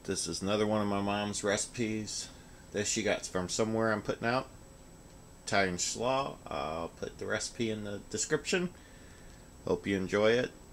This is another one of my mom's recipes. This she got from somewhere I'm putting out. Italian slaw. I'll put the recipe in the description. Hope you enjoy it.